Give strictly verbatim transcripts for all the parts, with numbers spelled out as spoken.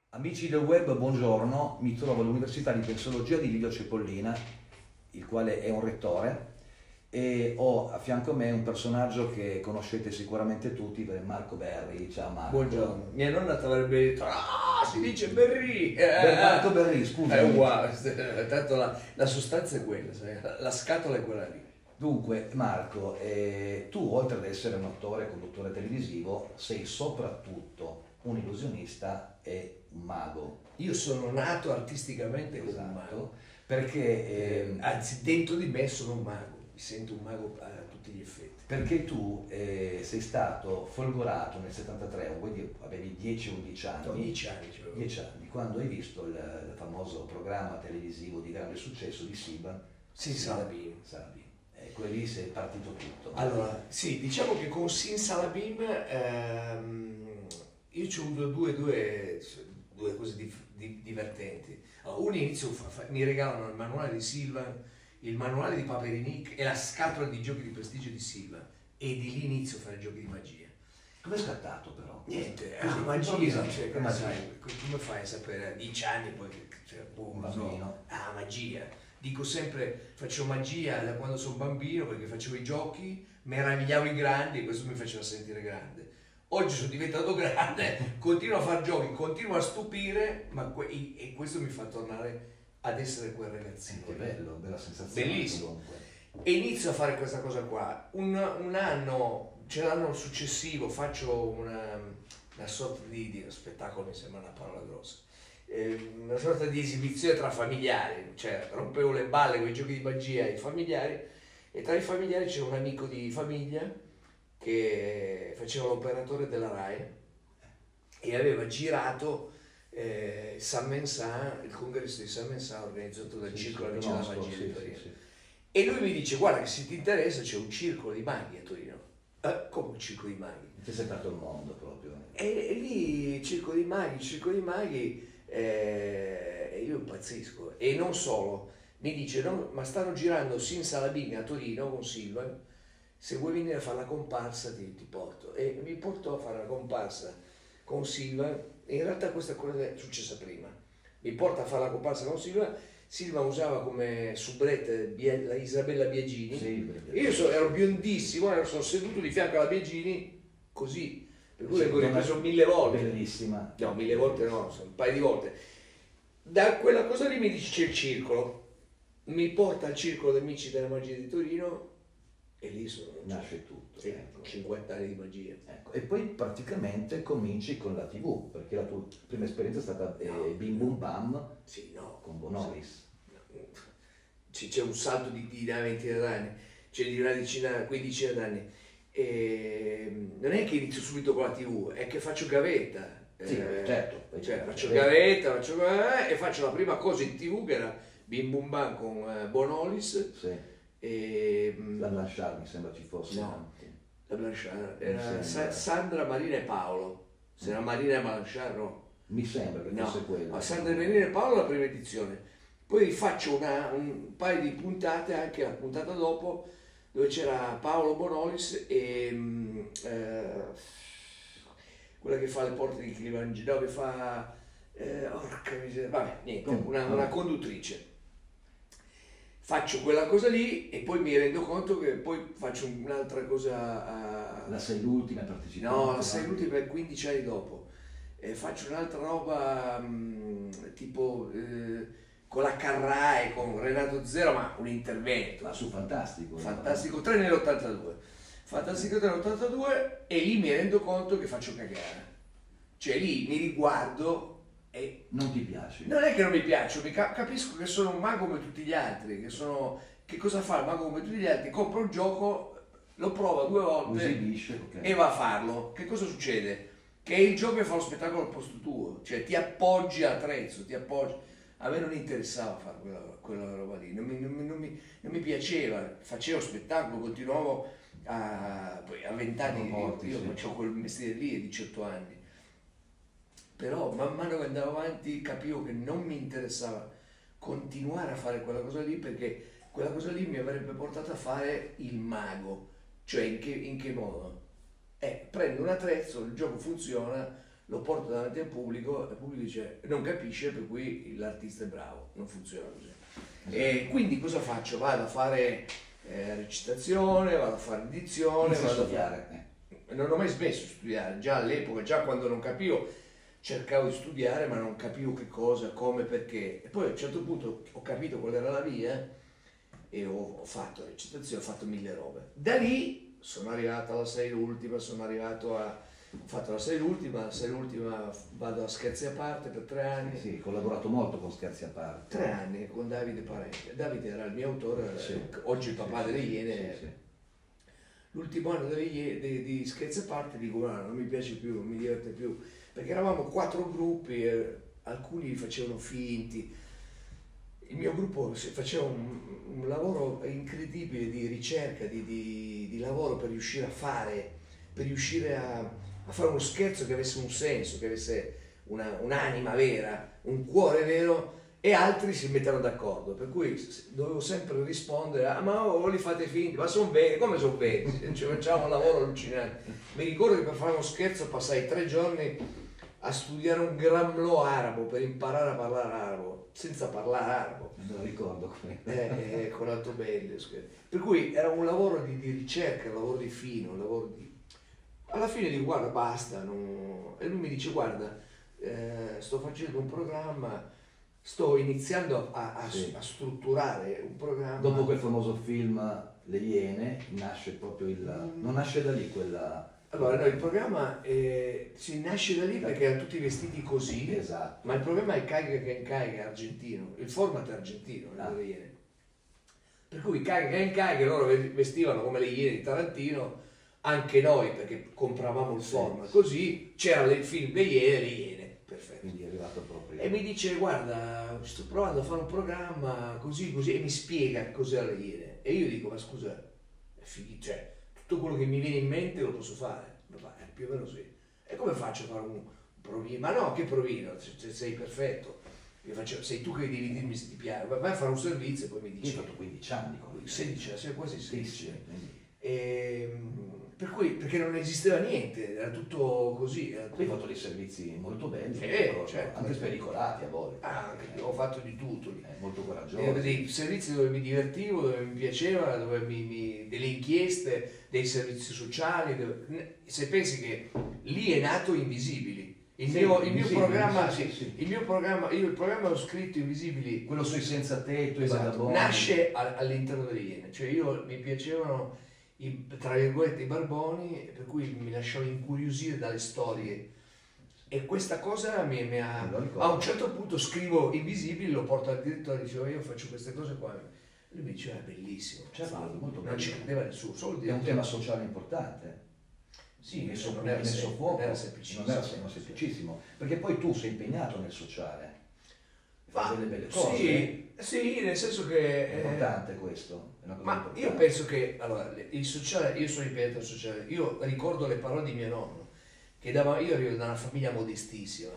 Amici del web, buongiorno. Mi trovo all'Università di Pensiologia di Livio Cepollina, il quale è un rettore, e ho a fianco a me un personaggio che conoscete sicuramente tutti, Marco Berri. Ciao Marco. Buongiorno. Mia nonna ti avrebbe detto, ah, si dice Berri! Ber- Marco Berri, È scusa. uguale, tanto la, la sostanza è quella, sai? La scatola è quella lì. Dunque, Marco, eh, tu oltre ad essere un attore e conduttore televisivo, sei soprattutto un illusionista e un mago. Io sono nato artisticamente come un mago. Esatto, perché ehm, Anzi, dentro di me sono un mago, mi sento un mago a tutti gli effetti. Perché tu eh, sei stato folgorato nel settantatré, quindi avevi dieci undici No, anni, dieci anni c'avevo. dieci anni, quando hai visto il, il famoso programma televisivo di grande successo di Siban, Sin Salabim. Salabim. E quello lì sei partito tutto. Allora, sì, diciamo che con Sin Salabim ehm, io ci ho avuto due, due, due cose di- di- divertenti. Allora, un inizio fa- fa- mi regalano il manuale di Silvan, il manuale di Paperinic e la scatola di giochi di prestigio di Silvan, e di lì inizio a fare giochi di magia. Come è scattato però? Niente, Così, ah, magia, improvvisato, cioè, che come, magia? sai, come fai a sapere a dieci anni poi che cioè, boh, Un non so. bambino. Ah, magia. Dico sempre, faccio magia da quando sono bambino perché facevo i giochi, meravigliavo i grandi e questo mi faceva sentire grande. Oggi sono diventato grande, continuo a fare giochi, continuo a stupire, ma que- e questo mi fa tornare ad essere quel ragazzino. Che bello, bella sensazione. Bellissimo. Comunque. E inizio a fare questa cosa qua. Un, un anno, cioè l'anno successivo, faccio una, una sorta di, di spettacolo, mi sembra una parola grossa, eh, una sorta di esibizione tra familiari, cioè rompevo le balle con i giochi di magia ai familiari, e tra i familiari c'era un amico di famiglia che faceva l'operatore della RAI e aveva girato eh, San Mensah, il congresso di San Mensah organizzato dal Sì, Circolo sì, Amici della conosco, Magia sì, di sì, Torino. sì. E lui mi dice, guarda che se ti interessa c'è un circolo di maghi a Torino. Eh, come un circolo di maghi? Ti sei stato il mondo proprio. E, e lì, circo di maghi, circo di maghi, eh, e io impazzisco. E non solo, mi dice, no, ma stanno girando Sin Salabim a Torino con Silvan, se vuoi venire a fare la comparsa ti, ti porto. E mi portò a fare la comparsa con Silvan, e in realtà questa cosa è successa prima. Mi porta a fare la comparsa con Silvan, Silvan usava come soubrette Bia- la Isabella Biagini, Sì, perché- e io so- ero biondissimo, ero, sono seduto di fianco alla Biagini, così, per cui Sì, l'ho donna- ripreso mille volte. Bellissima. No, mille volte no, sono un paio di volte. Da quella cosa lì mi dice c'è il circolo, mi porta al circolo degli Amici della Magia di Torino e lì sono Nasce tutto. sì, Ecco. cinquanta anni di magia. Ecco, e poi praticamente cominci con la tivù, perché la tua prima esperienza è stata eh, No. Bim Bum Bam Sì, no. con Bonolis. C'è c'è un salto di, di una ventina d'anni, c'è di una decina, quindicina d'anni. E non è che inizio subito con la tivù, è che faccio gavetta. Sì, Eh, certo. Cioè, faccio Gavetta. gavetta, faccio gavetta, e faccio la prima cosa in tivù che era Bim Bum Bam con eh, Bonolis. Sì, E, mm, la Blanchard mi sembra ci fosse. No. la Blanchard Mi era sembra. Sa- Sandra, Marina e Paolo. Se era Marina e Blanchard, no. Mi sembra che No, fosse quello. a Sandra Marina e Paolo la prima edizione. Poi faccio una- un paio di puntate, anche la puntata dopo, dove c'era Paolo Bonolis e mm, eh, quella che fa le porte di Kilimangiaro, che fa eh, orca miseria, vabbè, niente, Comunque, una, una vabbè. conduttrice. Faccio quella cosa lì e poi mi rendo conto che poi faccio un'altra cosa a... La sei l'ultima partecipante. No, la sei l'ultima per quindici anni dopo. E faccio un'altra roba mh, tipo eh, con la Carrai, con Renato Zero, ma un intervento. Ma su Fantastico. no? Fantastico tre nell'ottantadue. Fantastico tre nell'ottantadue, e lì mi rendo conto che faccio cagare. Cioè lì mi riguardo e Non ti piace? non è che non mi piaccio, mi ca- capisco che sono un mago come tutti gli altri, che sono... Che cosa fa il mago come tutti gli altri? Compra un gioco, lo prova due Lo volte esibisce, ok. e va a farlo. Che cosa succede? Che il gioco fa lo spettacolo al posto tuo, cioè ti appoggi all'attrezzo, ti appoggi. A me non interessava fare quella, quella roba lì, non mi, non mi- non mi- non mi piaceva, facevo spettacolo, continuavo a... poi a vent'anni, io, Forti, io sì. facevo quel mestiere lì a diciotto anni. Però man mano che andavo avanti capivo che non mi interessava continuare a fare quella cosa lì, perché quella cosa lì mi avrebbe portato a fare il mago. Cioè in che, in che modo? Eh, prendo un attrezzo, il gioco funziona, lo porto davanti al pubblico e il pubblico dice, non capisce, per cui l'artista è bravo, non funziona così. E quindi cosa faccio? Vado a fare eh, recitazione, vado a fare edizione, Inizia a vado a studiare. fare... Non ho mai smesso di studiare, già all'epoca, già quando non capivo, cercavo di studiare, ma non capivo che cosa, come, perché. E poi a un certo punto ho capito qual era la via e ho, ho fatto recitazione, ho fatto mille robe. Da lì sono arrivato alla serie ultima, sono arrivato a... Ho fatto la serie ultima, la serie ultima vado a Scherzi a parte per tre anni. Sì, ho collaborato molto con Scherzi a parte. Tre anni con Davide Parente. Davide era il mio autore, Sì, oggi il papà sì, delle sì, Iene. sì, sì. L'ultimo anno delle Iene, di, di Scherzi a parte dico no, non mi piace più, non mi diverte più, perché eravamo quattro gruppi, eh, alcuni facevano finti. Il mio gruppo faceva un, un lavoro incredibile di ricerca, di, di, di lavoro per riuscire a fare, per riuscire a, a fare uno scherzo che avesse un senso, che avesse una, un'anima vera, un cuore vero, e altri si mettevano d'accordo, per cui dovevo sempre rispondere, ah ma oh, li fate finti, ma sono veri, come sono veri? Ci facciamo un lavoro allucinante. Mi ricordo che per fare uno scherzo passai tre giorni a studiare un gramlo arabo per imparare a parlare arabo, senza parlare arabo. Non lo ricordo come. Eh, eh, con Altobelli. Per cui era un lavoro di, di ricerca, un lavoro di fino, un lavoro di... Alla fine dico guarda basta, non... e lui mi dice guarda eh, sto facendo un programma, sto iniziando a, a, Sì. a strutturare un programma. Dopo quel famoso film Le Iene nasce proprio il... non nasce da lì quella... Allora, no, il programma eh, si nasce da lì perché erano tutti vestiti così, Esatto. ma il problema è Caiga che Caiga è argentino, il format è argentino, Ah. le Iene. Per cui Caiga che Caiga loro vestivano come le Iene di Tarantino, anche noi perché compravamo il Sì, format, sì. così c'era il film Le Iene, le Iene, perfetto. Quindi è arrivato proprio... E mi dice guarda sto provando a fare un programma così così e mi spiega cos'è le Iene e io dico ma scusa è fighi, cioè tutto quello che mi viene in mente lo posso fare. Eh, più o meno sì. E come faccio a fare un provino? Ma no, che provino? Se sei perfetto. Io faccio, sei tu che devi dirmi se ti piace. Vai a fare un servizio e poi mi Io dici. ho fatto quindici anni con lui. sedici, sì, quasi Sì, sedici. sì, quindi... E, per cui, perché non esisteva niente, era tutto così. Era Poi hai tutto... fatto dei servizi molto belli, Eh, ricordo, certo. anche spericolati a volte. Ah, anche- ho fatto di tutto lì. È molto coraggioso. Eh, dei servizi dove mi divertivo, dove mi piaceva, dove mi, mi- delle inchieste, dei servizi sociali. dove- Se pensi che lì è nato Invisibili, il, Sì, mio, il mio Invisibili, programma, sì, sì, sì. il mio programma, io il programma l'ho scritto Invisibili, Quello sui senza tetto, i esatto, vagabondi. nasce a- all'interno delle Iene, cioè io mi piacevano i, tra virgolette i barboni, per cui mi lasciavo incuriosire dalle storie. E questa cosa mi, mi ha... Me lo ricordo. A un certo punto scrivo Invisibili, lo porto al direttore e dicevo io faccio queste cose qua. Lui mi diceva è bellissimo, Certo, farlo. molto Non bello. ci credeva nessuno, solo il È un direttore. tema sociale importante. Sì, messo, non era, messo sem- fuoco, non era semplicissimo. non era sem- semplicissimo, perché poi tu sei impegnato nel sociale, fai Ma, delle belle cose, sì, sì, nel senso che... è eh, importante questo, è una cosa Ma importante. io penso che, allora, il sociale, io sono impegnato nel sociale, io ricordo le parole di mio nonno, che dava, io arrivo da una famiglia modestissima,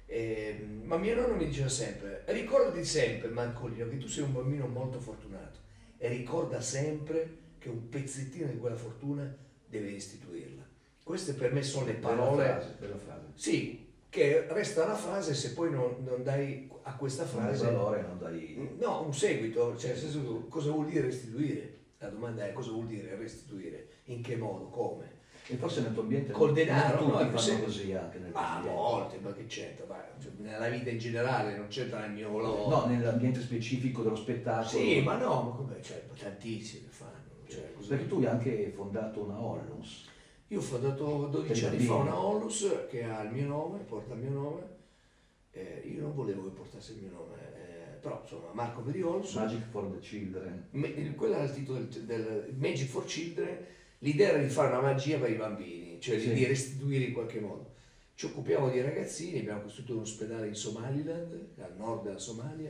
ehm, ma mio nonno mi diceva sempre, ricordati sempre, Mancolino, che tu sei un bambino molto fortunato e ricorda sempre che un pezzettino di quella fortuna deve restituirla. Queste per me sono le parole... Bella frase, bella frase. Sì, che resta la frase se poi non, non dai a questa Un frase... valore, non dai... No, un seguito, cioè nel senso che cosa vuol dire restituire? La domanda è cosa vuol dire restituire? In che modo? Come? E forse nel tuo ambiente Col non- denaro, non tutti no, fanno sì. così anche nel tuo Ma a ambiente. volte, ma che c'entra? Ma, cioè, nella vita in generale non c'entra il mio lavoro. No, nell'ambiente specifico dello spettacolo. Sì, ma no, ma come? Cioè, tantissimi che fanno. Cioè, così. Perché tu hai anche fondato una Onlus. Io ho fondato dodici Per anni fa bambini. una Onlus che ha il mio nome, porta il mio nome. Eh, io non volevo che portasse il mio nome, eh, però insomma Marco per Onlus. Magic for the Children. Me- quello era il titolo del, del Magic for Children. L'idea era di fare una magia per i bambini, cioè Sì. di restituire in qualche modo. Ci occupiamo di ragazzini, abbiamo costruito un ospedale in Somaliland, al nord della Somalia,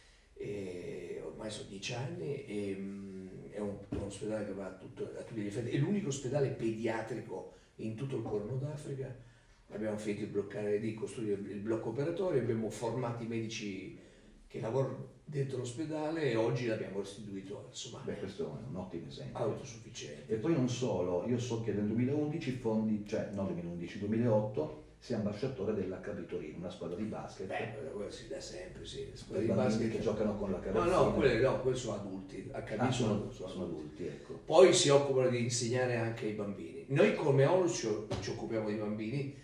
e ormai sono dieci anni, e, mm, è un, un ospedale che va a, tutto, a tutti gli effetti, è l'unico ospedale pediatrico in tutto il Corno d'Africa. Abbiamo finito di bloccare, di costruire il blocco operatorio, abbiamo formato i medici che lavorano dentro l'ospedale e oggi l'abbiamo restituito al Somalia. Beh, questo è un ottimo esempio. Autosufficiente. E poi non solo, io so che nel duemilaundici fondi, cioè no duemilaundici, duemilaotto, sei ambasciatore dell'H B Torino, una squadra di basket. Beh, quello si dà sempre, sì. I bambini che giocano con la No, no, quelli no, quelli sono adulti. H B ah, sono, sono, sono, sono adulti, ecco. Poi si occupano di insegnare anche ai bambini. Noi come ONLUS ci, ci occupiamo dei bambini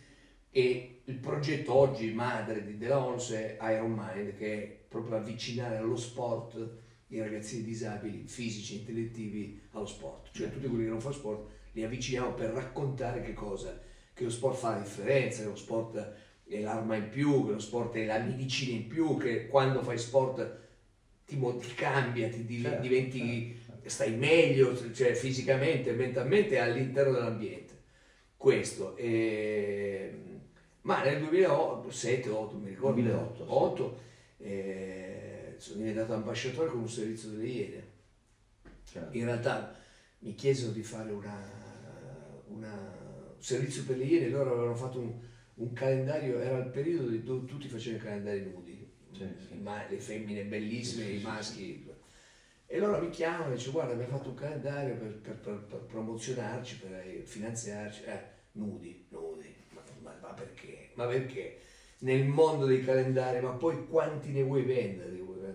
e il progetto oggi madre di, della ONLUS è Iron Mind, che è proprio avvicinare allo sport i ragazzini disabili, fisici, intellettivi allo sport. Cioè tutti quelli che non fanno sport li avviciniamo per raccontare che cosa, che lo sport fa la differenza, che lo sport è l'arma in più, che lo sport è la medicina in più, che quando fai sport ti, ti cambia, ti div certo, diventi, certo. Stai meglio, cioè fisicamente, mentalmente all'interno dell'ambiente. Questo. E... Ma nel duemilasette otto mi ricordo, duemilaotto, otto, sì. eh, sono diventato ambasciatore con un servizio delle Iene. Certo. In realtà mi chiesero di fare una, una, un servizio per le Iene, loro avevano fatto un, un calendario, era il periodo dove tutti facevano i calendari nudi, sì, sì. Ma, le femmine bellissime, sì, i maschi. Sì, sì. E allora mi chiamano e dice guarda abbiamo fatto un calendario per, per, per, per promozionarci, per finanziarci, eh, nudi, nudi, ma, ma, ma perché? Ma perché? Nel mondo dei calendari, ma poi quanti ne vuoi vendere?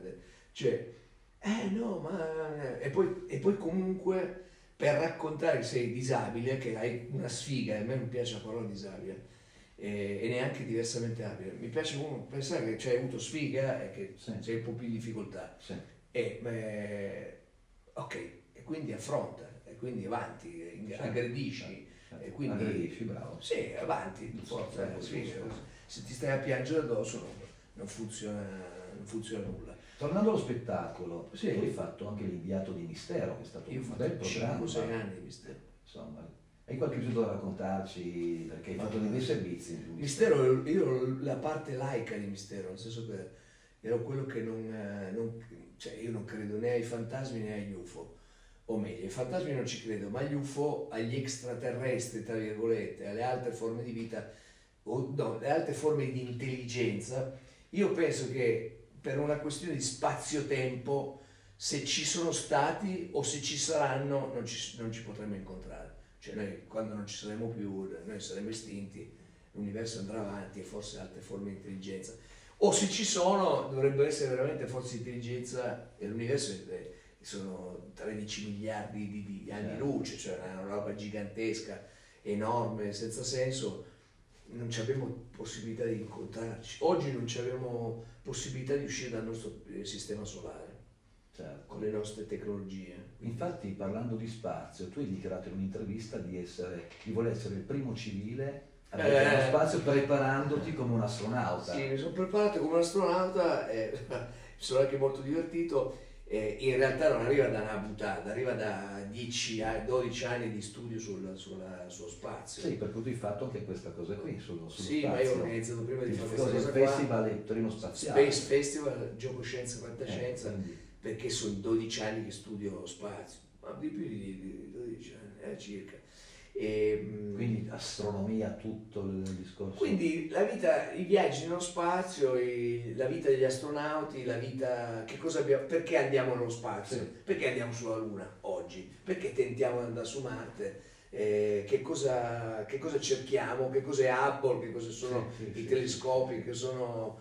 Cioè, eh no, ma... E poi, e poi comunque per raccontare che sei disabile, che hai una sfiga, a me non piace la parola disabile, e, e neanche diversamente abile, mi piace pensare che c'hai avuto sfiga e che sì. C'hai un po' più di difficoltà. Sì. E, beh, ok, e quindi affronta, e quindi avanti, certo, aggredisci, certo. E quindi aggredisci, bravo. Sì, avanti, forza, sì, sì, se ti stai a piangere addosso non, non, funziona, non funziona nulla. Tornando allo spettacolo, sì. Tu hai fatto anche l'inviato di Mistero, che è stato io un bel programma. cinque sei anni di Mistero. Insomma, hai qualche cosa da raccontarci, perché hai fatto dei servizi? Mistero, io la parte laica di Mistero, nel senso che ero quello che non, non cioè io non credo né ai fantasmi né agli U F O, o meglio, ai fantasmi non ci credo, ma agli U F O, agli extraterrestri, tra virgolette, alle altre forme di vita, o no, alle altre forme di intelligenza, io penso che per una questione di spazio-tempo, se ci sono stati o se ci saranno, non ci, non ci potremo incontrare. Cioè noi, quando non ci saremo più, noi saremo estinti, l'universo andrà avanti e forse altre forme di intelligenza. O se ci sono, dovrebbero essere veramente forze di intelligenza, e l'universo sono tredici miliardi di, di anni luce, cioè una roba gigantesca, enorme, senza senso. Non abbiamo possibilità di incontrarci. Oggi non abbiamo possibilità di uscire dal nostro sistema solare, certo, con le nostre tecnologie. Infatti, parlando di spazio, tu hai dichiarato in un'intervista di, essere, di voler essere il primo civile a viaggiare nello spazio preparandoti come un astronauta. Sì, mi sono preparato come un astronauta, eh, mi sono anche molto divertito. Eh, in realtà non arriva da una buttata, arriva da dieci dodici anni di studio sul, sulla, sullo spazio. Sì, per cui hai fatto anche questa cosa qui, sullo, sullo sì, spazio. Ma io ho organizzato prima di fare questa cosa qua. Il festival Torino Spaziale. Space Festival, Gioco Scienza e Fantascienza, eh, perché sono dodici anni che studio lo spazio, ma di più di dodici anni, eh, circa. E, quindi astronomia, tutto il discorso. Quindi la vita, i viaggi nello spazio, i, la vita degli astronauti, la vita, che cosa abbiamo, perché andiamo nello spazio, sì. Perché andiamo sulla Luna oggi, perché tentiamo di andare su Marte, eh, che, cosa, che cosa cerchiamo, che cos'è Hubble, che cosa sono sì, sì, i sì, telescopi, sì. Che sono...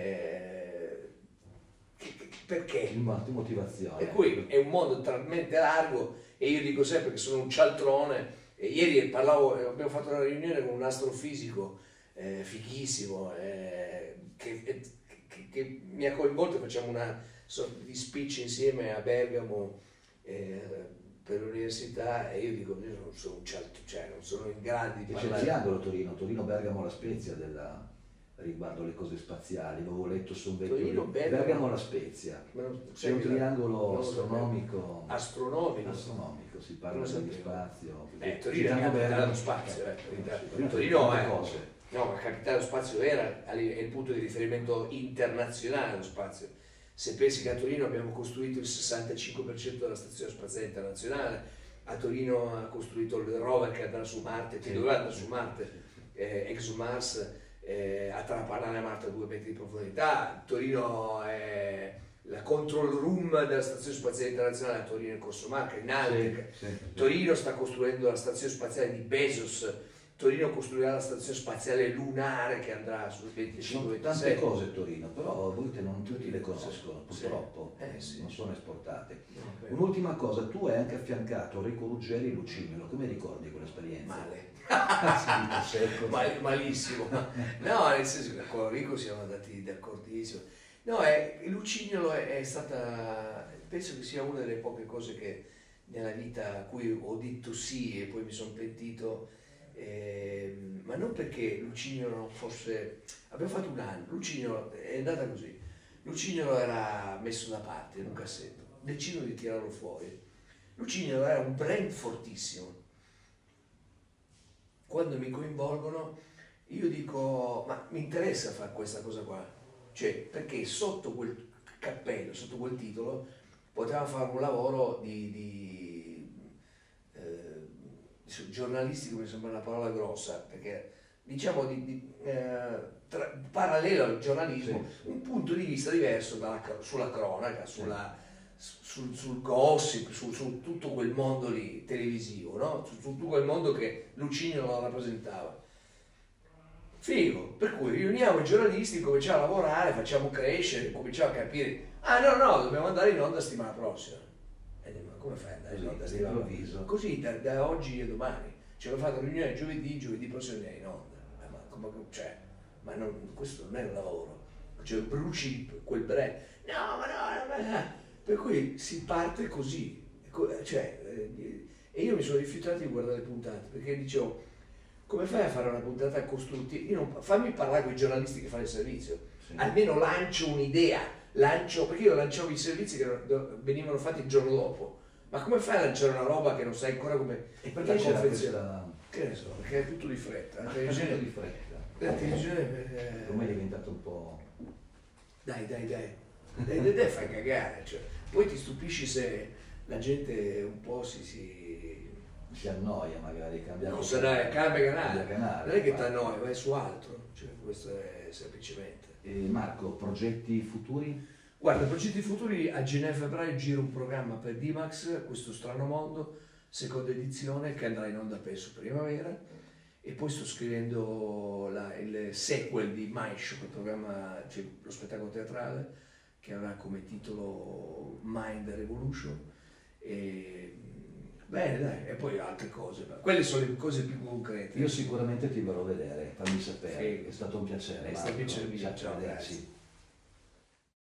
Eh, che, che, perché? Motivazione. E qui è un mondo talmente largo e io dico sempre che sono un cialtrone. E ieri parlavo, abbiamo fatto una riunione con un astrofisico eh, fighissimo eh, che, che, che mi ha coinvolto, facciamo una sorta di speech insieme a Bergamo eh, per l'università e io dico, io non sono un cialto, cioè non sono in grado di parlare. C'è il triangolo Torino, Torino, Bergamo, La Spezia della... riguardo le cose spaziali, avevo letto su un vecchio Torino, Bergamo, Bergamo La Spezia, c'è un triangolo astronomico, astronomico, astronomico, si parla di spazio. Eh, Torino è capitale dello spazio, eh. Torino, Torino è, no, ma capitale dello spazio era, è il punto di riferimento internazionale dello spazio. Se pensi che a Torino abbiamo costruito il sessantacinque per cento della stazione spaziale internazionale, a Torino ha costruito il rover che andrà su Marte, che doveva andare su Marte, eh, ExoMars, Eh, a Trapanare a Marte a due metri di profondità. Torino è la control room della stazione spaziale internazionale a Torino in Corso Marca, in Altec. Sì, sì, sì. Torino sta costruendo la stazione spaziale di Bezos. Torino costruirà la stazione spaziale lunare che andrà sul venticinque ventisei. Tante cose Torino, però a volte non tutti le conoscono, purtroppo, sì. Eh, sì. non sono esportate. No, Un'ultima cosa, tu hai anche affiancato Enrico Ruggeri e Lucignolo, come ricordi quell'esperienza? Male. Sì, Mal, malissimo. No, nel senso che con Enrico siamo andati d'accordissimo. No, è, Lucignolo è, è stata, penso che sia una delle poche cose che nella vita a cui ho detto sì e poi mi sono pentito, eh, ma non perché Lucignolo non fosse, abbiamo fatto un anno, Lucignolo è andata così, Lucignolo era messo da parte in un cassetto, decido di tirarlo fuori. Lucignolo era un brand fortissimo. Quando mi coinvolgono io dico, ma mi interessa fare questa cosa qua, cioè perché sotto quel cappello, sotto quel titolo potevamo fare un lavoro di, di eh, giornalistico, mi sembra una parola grossa, perché diciamo di, di, eh, tra, parallelo al giornalismo, sì, un punto di vista diverso dalla, sulla cronaca, sulla, sul, sul gossip, su, su tutto quel mondo lì televisivo, no? Su, su tutto quel mondo che Lucignolo lo rappresentava. Figo, per cui riuniamo i giornalisti, cominciamo a lavorare, facciamo crescere, cominciamo a capire, ah no no, dobbiamo andare in onda settimana prossima. E dico, ma come fai ad andare in onda settimana prossima? Così da, da oggi e domani. Ci hanno fatto riunione giovedì, giovedì prossimo andiamo in onda. Eh, ma come, cioè, ma non, questo non è un lavoro. Cioè bruci quel brand. No, ma no, no, no. Per cui si parte così. Cioè, eh, e io mi sono rifiutato di guardare le puntate, perché dicevo, come fai a fare una puntata costruttiva? Io non, fammi parlare con i giornalisti che fanno il servizio, sì, almeno lancio un'idea, lancio, perché io lanciavo i servizi che venivano fatti il giorno dopo, ma come fai a lanciare una roba che non sai ancora come e perché c'è questa... Che ne so, perché è tutto di fretta, la televisione di fretta, la televisione eh... ormai è diventato un po'... Dai, dai, dai, dai, dai, dai fai cagare, cioè, poi ti stupisci se la gente un po' si... si... si annoia magari, cambia non sarà, cambia canale. canale, non è che ti annoia, vai su altro, cioè, questo è semplicemente. E Marco, progetti futuri? Guarda, progetti futuri, a gennaio-febbraio giro un programma per D-Max, Questo strano mondo, seconda edizione, che andrà in onda penso primavera, e poi sto scrivendo la, il sequel di My Show, il programma, cioè, lo spettacolo teatrale, che avrà come titolo Mind Revolution, e bene, dai, e poi altre cose, ma quelle sono le cose più concrete. Io sicuramente ti verrò a vedere, fammi sapere, sì, è stato un piacere. È stato un piacere mio, ciao, grazie.